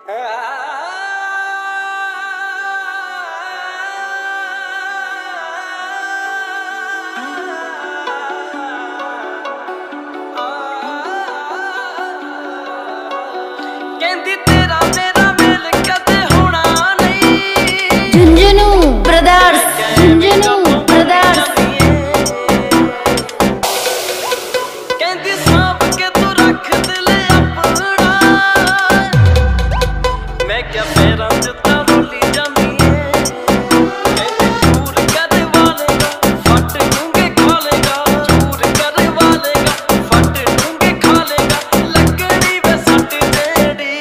कहती तेरा मेरा मेल कदे होना नहीं। Jhunjhunu brothers, Jhunjhunu brothers. कहती सांप के तू रख दिल अपना, मैं क्या पैरां च रोली जानी है। कहती चूर कर वालेगा फट डूंगे खा लेगा, चूर कर वालेगा फट डूंगे खा लेगा। लगनी वे सट जेड़ी,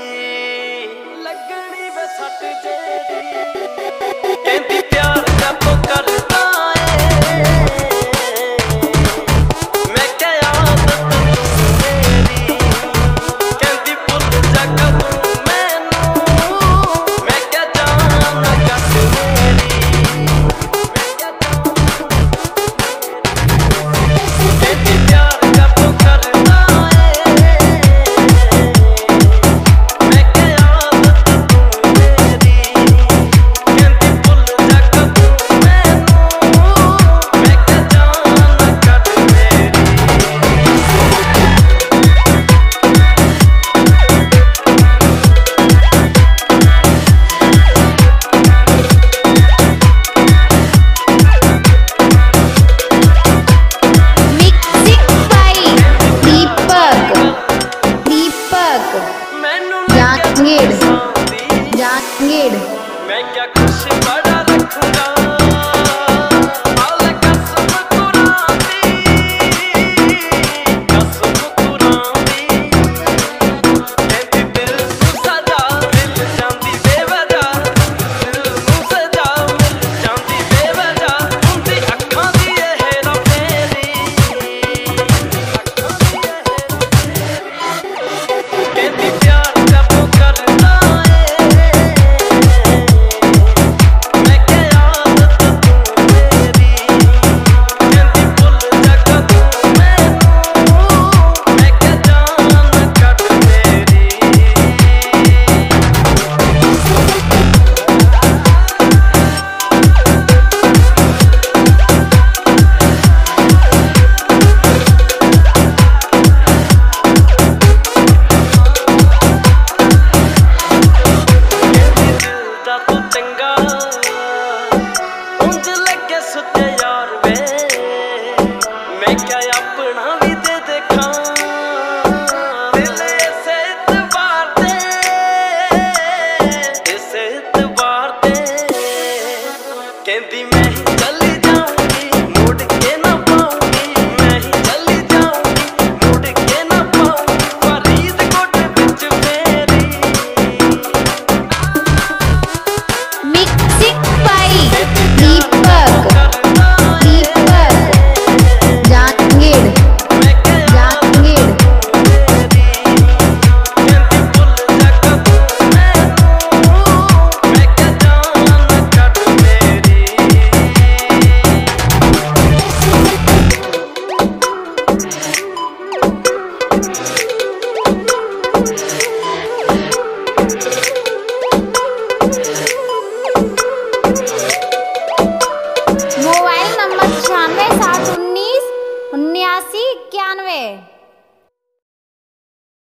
लगनी वे सट जेड़ी। कहती प्यार जब करता है मैं क्या आदत तू मेरी। कहती भुल जा कदू मैनू, मैं क्या जान कट मेरी। कहती प्यार जब करता है मैं क्या आदत तू मेरी। कहती भुल जा कदू मैनू, मैं क्या जान कट मेरी। मिक्सिंग बाय दीपक, दीपक मैनू जांगीड़, जांगीड़। मैं क्या खुश बड़ा रखूंगा।